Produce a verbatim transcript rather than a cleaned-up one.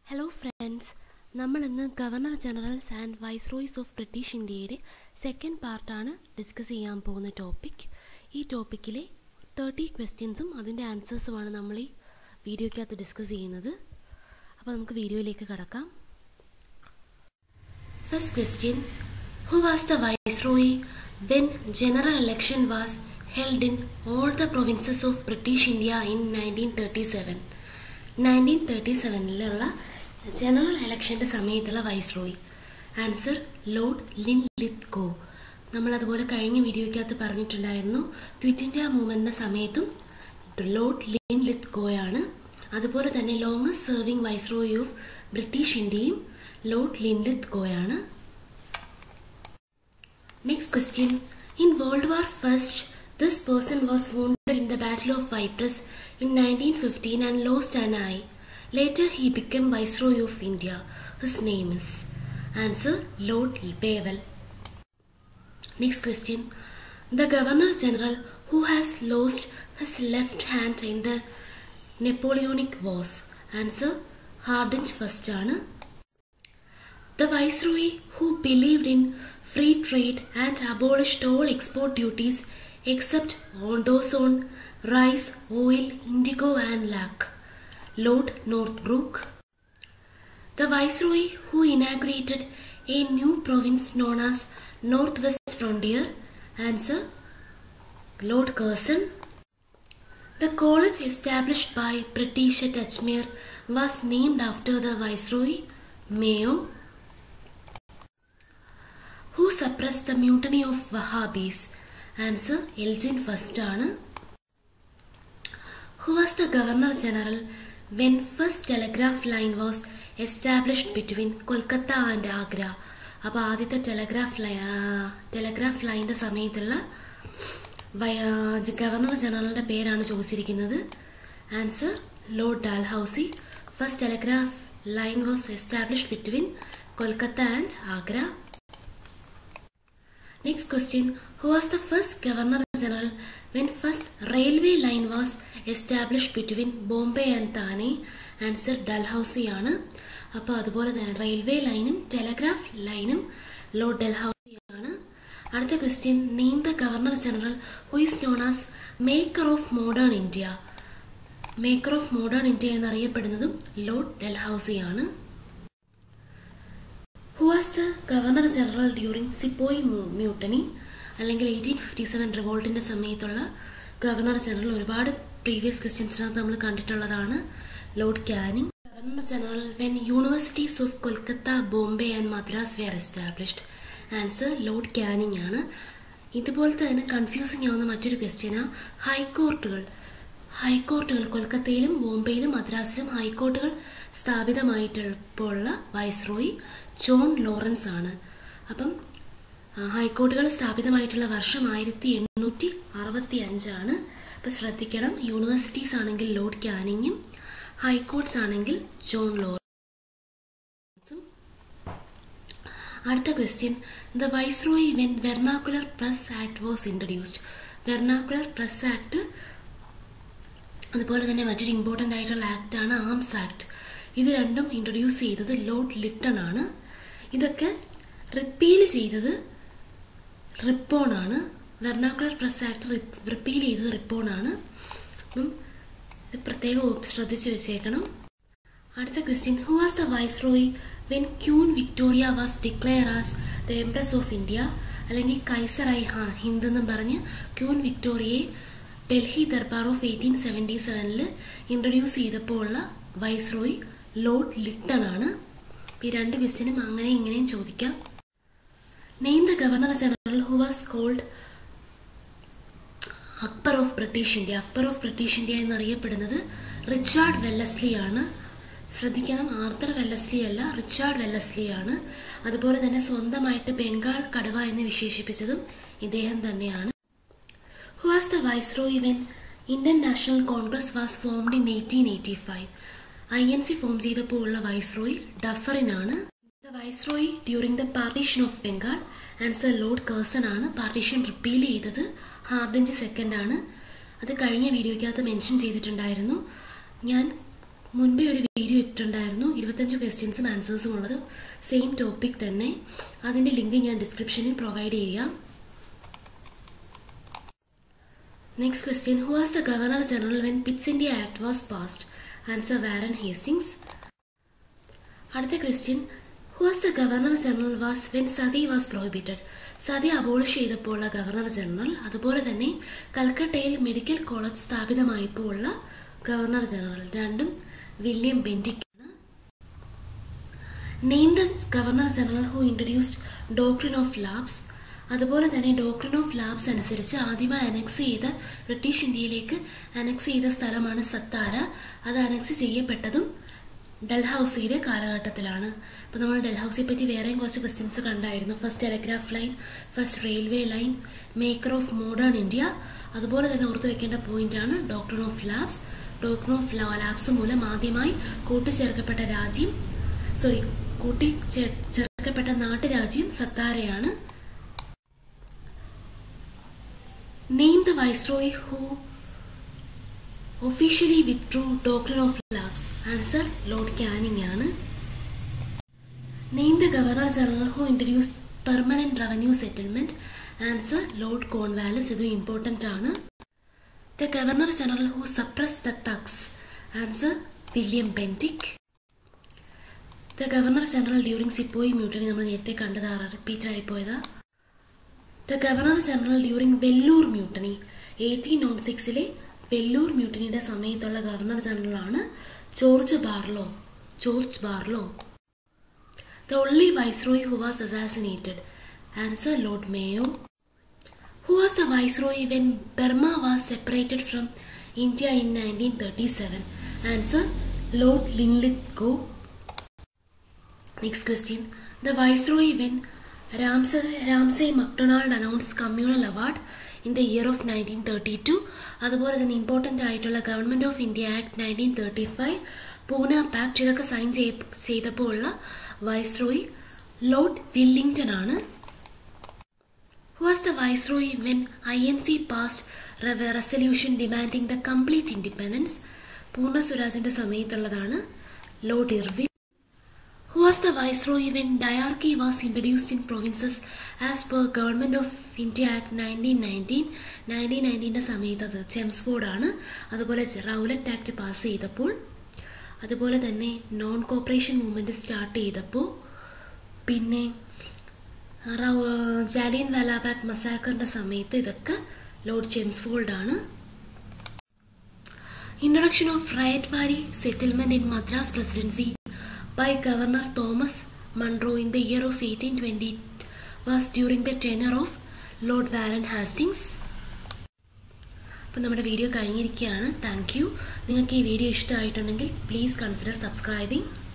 Hello friends, നമ്മൾ ഇന്ന് governor generals and viceroys of British ഇന്ത്യയുടെ സെക്കൻഡ് പാർട്ടാണ് ഡിസ്കസ് ചെയ്യാൻ പോകുന്ന ടോപ്പിക്. ഈ ടോപ്പിക്കിലെ തേർട്ടി ക്വസ്റ്റ്യൻസും അതിൻ്റെ ആൻസേഴ്സുമാണ് നമ്മൾ ഈ വീഡിയോയ്ക്കകത്ത് ഡിസ്കസ് ചെയ്യുന്നത്. അപ്പോൾ നമുക്ക് വീഡിയോയിലേക്ക് കടക്കാം. First question: who was the viceroy when general election was held in all the provinces of British India in nineteen thirty-seven? Nineteen thirty സെവനിലുള്ള ജനറൽ ഇലക്ഷൻ്റെ സമയത്തുള്ള വൈസ്രോയി. Answer: Lord Linlithgow. നമ്മളതുപോലെ കഴിഞ്ഞ വീഡിയോയ്ക്കകത്ത് പറഞ്ഞിട്ടുണ്ടായിരുന്നു, ക്വിറ്റ് ഇന്ത്യ മൂവ്മെൻറ്റിൻ്റെ സമയത്തും ലോർഡ് ലിൻലിത്ഗോയാണ്. അതുപോലെ തന്നെ longest serving viceroy of British ഇന്ത്യയും ലോർഡ് ലിൻലിത്ഗോയാണ്. Next question: in world war first this person was wounded in the Battle of Ypres in nineteen fifteen and lost an eye. Later he became Viceroy of India. His name is? Answer: Lord Wavell. Next question: the Governor General who has lost his left hand in the Napoleonic Wars. Answer: Hardinge first ആണ്. The Viceroy who believed in free trade and abolished all export duties except on those on rice, oil, indigo and lac. Lord Northbrook. The Viceroy who inaugurated a new province known as Northwest Frontier. Answer: Lord Curzon. The college established by British at Ajmer was named after the Viceroy. Mayo. Who suppressed the mutiny of Wahhabis? Answer: Elgin first ആണ്. Who was the Governor General when first telegraph line was established between Kolkata and Agra? അപ്പോൾ ആദ്യത്തെ telegraph ലൈ telegraph ലൈൻ്റെ സമയത്തുള്ള governor ജനറലിൻ്റെ പേരാണ് ചോദിച്ചിരിക്കുന്നത്. Answer: Lord Dalhousie. First telegraph line was established between Kolkata and Agra. Next question: who was the first Governor General when first railway line was established between Bombay and Thane? Answer: Dalhousie ആണ്. അപ്പോൾ അതുപോലെ തന്നെ railway ലൈനും telegraph ലൈനും Lord Dalhousie ആണ്. അടുത്ത question: name the governor general who is known as maker of modern India. Maker of modern India എന്നറിയപ്പെടുന്നതും Lord Dalhousie ആണ്. Who was the Governor General during Sepoy Mutiny അല്ലെങ്കിൽ eighteen fifty seven റിവോൾട്ടിൻ്റെ സമയത്തുള്ള governor general? ഒരുപാട് previous ക്വസ്റ്റ്യൻസിനകത്ത് നമ്മൾ കണ്ടിട്ടുള്ളതാണ്. Lord Canning. Governor general when universities of Kolkata, Bombay and Madras were established. Answer: Lord Canning ആണ്. ഇതുപോലത്തെ തന്നെ കൺഫ്യൂസിങ് ആവുന്ന മറ്റൊരു ക്വസ്റ്റ്യനാണ് ഹൈക്കോർട്ടുകൾ. ഹൈക്കോർട്ടുകൾ കൊൽക്കത്തയിലും ബോംബെയിലും മദ്രാസിലും ഹൈക്കോർട്ടുകൾ സ്ഥാപിതമായിട്ടുള്ള വൈസ്രോയി ജോൺ ലോറൻസ് ആണ്. അപ്പം ഹൈക്കോർട്ടുകൾ സ്ഥാപിതമായിട്ടുള്ള വർഷം ആയിരത്തി എണ്ണൂറ്റി അറുപത്തി അഞ്ചാണ്. അപ്പം ശ്രദ്ധിക്കണം, യൂണിവേഴ്സിറ്റീസ് ആണെങ്കിൽ ലോർഡ് കാനിങ്ങും ഹൈക്കോർട്ട്സ് ആണെങ്കിൽ ജോൺ ലോറൻസും. അടുത്ത question: the viceroy when vernacular press act was introduced. Vernacular press act അതുപോലെ തന്നെ മറ്റൊരു ഇമ്പോർട്ടൻ്റ് ആയിട്ടുള്ള ആക്റ്റാണ് ആംസ് ആക്ട്. ഇത് രണ്ടും ഇൻട്രൊഡ്യൂസ് ചെയ്തത് ലോർഡ് ലിട്ടൺ ആണ്. ഇതൊക്കെ റിപ്പീൽ ചെയ്തത് റിപ്പോൺ ആണ്. വെർണാക്കുലർ പ്രസ് ആക്ട് റിപ്പീൽ ചെയ്തത് റിപ്പോൺ ആണ്. അപ്പം ഇത് പ്രത്യേകം ശ്രദ്ധിച്ച് വെച്ചേക്കണം. അടുത്ത question: who was the viceroy when queen Victoria was declare as the empress of India അല്ലെങ്കിൽ കൈസറായി ഹിന്ദ് എന്നും പറഞ്ഞ് ക്യൂൻ വിക്ടോറിയയെ Delhi Durbar of eighteen seventy സെവനിൽ ഇൻട്രൊഡ്യൂസ് ചെയ്തപ്പോൾ ഉള്ള വൈസ്രോയി ലോർഡ് ലിട്ടൺ ആണ്. ഈ രണ്ട് ക്വസ്റ്റ്യനും അങ്ങനെ ഇങ്ങനെയും ചോദിക്കാം. Name the governor general who was called Akbar of British India. Akbar of British India എന്നറിയപ്പെടുന്നത് റിച്ചാർഡ് വെല്ലസ്ലി ആണ്. ശ്രദ്ധിക്കണം, ആർത്തർ വെല്ലസ്ലി അല്ല, റിച്ചാർഡ് വെല്ലസ്ലി ആണ്. അതുപോലെ തന്നെ സ്വന്തമായിട്ട് ബംഗാൾ കടുവ എന്ന് വിശേഷിപ്പിച്ചതും ഇദ്ദേഹം തന്നെയാണ്. Who was the Viceroy when Indian National Congress was formed in eighteen eighty-five? I N C form ചെയ്തപ്പോൾ ഉള്ള വൈസ്രോയി ഡഫറിൻ ആണ്. The viceroy during the partition of Bengal. Answer: Lord Curzon ആണ്. പാർട്ടീഷൻ റിപ്പീൽ ചെയ്തത് ഹാർഡിഞ്ച് സെക്കൻഡ് ആണ്. അത് കഴിഞ്ഞ വീഡിയോയ്ക്കകത്ത് mention ചെയ്തിട്ടുണ്ടായിരുന്നു. ഞാൻ മുൻപേ ഒരു വീഡിയോ ഇട്ടിട്ടുണ്ടായിരുന്നു, ഇരുപത്തഞ്ച് ക്വസ്റ്റ്യൻസും ആൻസേഴ്സും ഉള്ളത്, സെയിം ടോപ്പിക് തന്നെ. അതിൻ്റെ ലിങ്ക് ഞാൻ ഡിസ്ക്രിപ്ഷനിൽ പ്രൊവൈഡ് ചെയ്യാം. Next question, who was the governor general when Pitt's India act was passed? Answer Warren Hastings. അടുത്ത question, who was the governor general was when sati was prohibited? Sati abolish ചെയ്തപ്പോൾ ഉള്ള governor general, അതുപോലെ തന്നെ കൽക്കട്ടയിൽ medical college സ്ഥാപിതമായപ്പോൾ ഉള്ള governor general, രണ്ടും William Bentinck ആണ്. Name the governor general who introduced doctrine of lapse. അതുപോലെ തന്നെ ഡോക്ട്രിൻ ഓഫ് ലാബ്സ് അനുസരിച്ച് ആദ്യമായി അനക്സ് ചെയ്ത ബ്രിട്ടീഷ് ഇന്ത്യയിലേക്ക് അനക്സ് ചെയ്ത സ്ഥലമാണ് സത്താര. അത് അനക്സ് ചെയ്യപ്പെട്ടതും ഡൽഹൌസിയുടെ കാലഘട്ടത്തിലാണ്. അപ്പോൾ നമ്മൾ ഡൽഹൌസിയെ പറ്റി വേറെയും കുറച്ച് ക്വസ്റ്റ്യൻസ് കണ്ടായിരുന്നു. First telegraph line, first railway line, maker of modern India. അതുപോലെ തന്നെ ഓർത്തു വെക്കേണ്ട പോയിന്റാണ് doctrine of lapse. Doctrine of lapse മൂലം ആദ്യമായി കൂട്ടിച്ചേർക്കപ്പെട്ട രാജ്യം സോറി കൂട്ടി ചേർക്കപ്പെട്ട നാട്ടുരാജ്യം സത്താരയാണ്. Name the viceroy who officially withdrew doctrine of lapse. Answer Lord Canning ആണ്. Name the governor general who introduce permanent revenue settlement. Answer Lord Cornwallis. ഇത് ഇമ്പോർട്ടൻ്റ് ആണ്. The governor general who suppress the thugs. Answer William Bentinck. The governor general during sepoy mutiny നമ്മൾ നേരത്തെ കണ്ടതാണ്, repeat ആയിപ്പോയതാ. The governor general during Vellore mutiny, eighteen nought സിക്സിലെ വെല്ലൂർ മ്യൂട്ടണിയുടെ സമയത്തുള്ള governor ജനറലാണ് George Barlow. George Barlow. The only viceroy who was assassinated. Answer lord Mayo. Who was the viceroy when Burma was separated from India in nineteen thirty-seven? Answer Lord Linlithgow. Next question, the viceroy when Ramsay, Ramsay MacDonald announced communal award in the year of nineteen thirty-two. അതുപോലെ തന്നെ important ആയിട്ടുള്ള government of India act nineteen thirty five, Poona pact, ഇതൊക്കെ sign ചെയ്തപ്പോൾ ഉള്ള viceroy lord Willingdon ആണ്. Who was the viceroy when I N C passed a resolution demanding the complete independence? Purna സ്വരാജിന്റെ സമയത്തുള്ളതാണ് lord Irwin. Who was the viceroy when diarchy was introduced in provinces as per Government of India Act nineteen nineteen? Nineteen നയൻറ്റീൻ്റെ സമയത്ത് അത് Chelmsford ആണ്. അതുപോലെ Rowlatt act pass ചെയ്തപ്പോൾ, അതുപോലെ തന്നെ നോൺ കോപ്പറേഷൻ മൂവ്മെൻറ്റ് സ്റ്റാർട്ട് ചെയ്തപ്പോൾ, പിന്നെ ജാലിയൻ വാലാബാഗ് മസാക്കറിന്റെ സമയത്ത്, ഇതൊക്കെ ലോർഡ് ചെംസ്ഫോർഡ് ആണ്. Introduction of ryotwari settlement in Madras presidency by governor Thomas Munro in the year of eighteen twenty was during the tenure of lord Warren Hastings. അപ്പോൾ നമ്മുടെ വീഡിയോ കഴിഞ്ഞിരിക്കുകയാണ്. Thank you. നിങ്ങൾക്ക് ഈ വീഡിയോ ഇഷ്ടമായിട്ടുണ്ടെങ്കിൽ പ്ലീസ് കൺസിഡർ സബ്സ്ക്രൈബിങ്.